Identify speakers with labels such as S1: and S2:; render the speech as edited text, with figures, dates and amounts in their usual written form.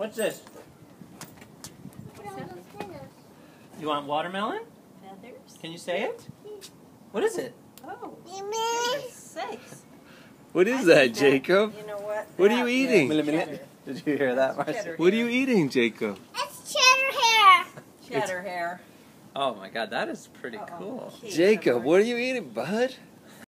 S1: What's this? You want watermelon?
S2: Feathers.
S1: Can you say it? What is it?
S2: Oh, goodness sakes.
S3: What is that, Jacob?
S2: You know what?
S3: What are you eating?
S2: Cheddar.
S1: Did you hear that, Marcy?
S2: Cheddar
S3: What are
S2: hair.
S3: you eating, Jacob?
S4: It's cheddar hair.
S2: Cheddar hair.
S1: Oh my God, that is pretty
S2: Uh-oh.
S1: cool.
S2: Keith,
S3: Jacob,
S2: I'm
S3: what are you eating, bud?